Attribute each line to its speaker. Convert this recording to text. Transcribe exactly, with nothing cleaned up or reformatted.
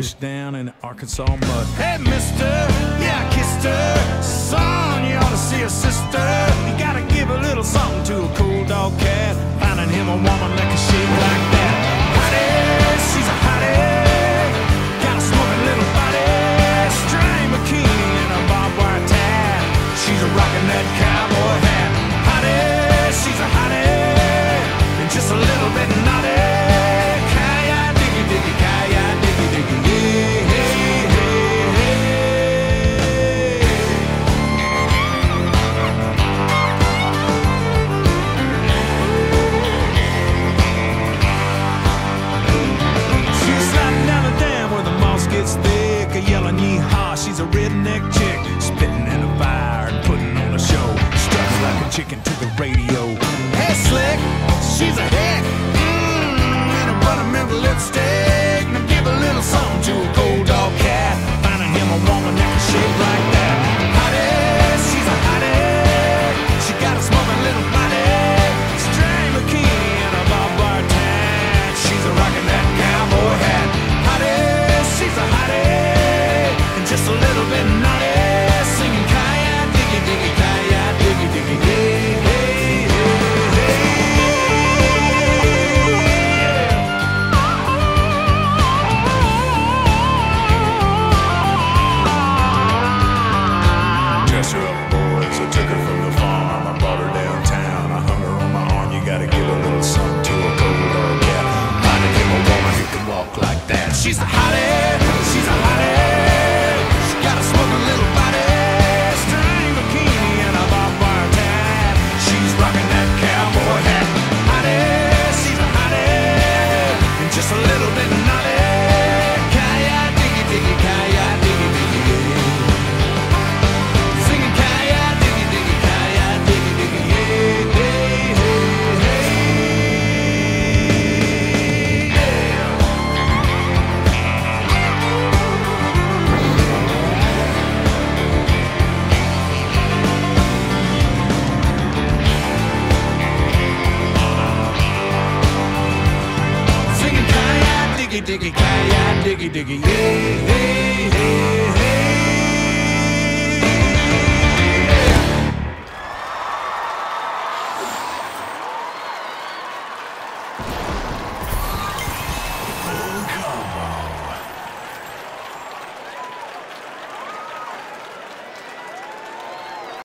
Speaker 1: washed down in Arkansas mud. Hey, mister, yeah, I kissed her. Son, you ought to see a sister. You gotta give a little something to a cool dog cat. Finding him a woman that can shake like that. Hottie, she's a hottie. Got a smoking little body. String bikini and a barbed wire tie. She's a rocking that cowboy hat. Hottie, she's a hottie. And just a little bit naughty. Kaya diggy diggy, kaya diggy diggy, yeah, hey, hey, hey. She's sliding down the dam where the moss gets thick, a yelling yee-haw. She's a redneck chick, spitting in a fire and putting on a show. Struts like a chicken to the radio. Hey, slick, she's a hick. Mmm, and a buttermilk lipstick. Now give a little something to a cold dog cat. Finding him a woman that can shake like that. Hottie, she's a hottie. She got a smoking little body. String bikini and a barbed wire tie. She's a rocking that cowboy hat. Hottie, she's a hottie. And just a little bit naughty. Singing kaya diggy diggy, kaya diggy diggy, yeah, hey, hey, hey. Dress her up, boys. I took her from the farm. I brought her downtown. I hung her on my arm. You gotta give a little something to a cold dog cat. Finding him a woman who can walk like that. She's a hottie. She's a hottie. She got a smoking little body. String bikini and a barbed wire tie. She's rocking that cowboy hat. Hottie. She's a hottie. And just a little bit naughty. Kaya diggy diggy, kaya diggy diggy, yeah. Singing kaya diggy diggy, kaya diggy diggy, yeah, hey, hey, hey, yeah. Singing kaya diggy diggy, kaya diggy diggy, yeah, hey, hey, hey.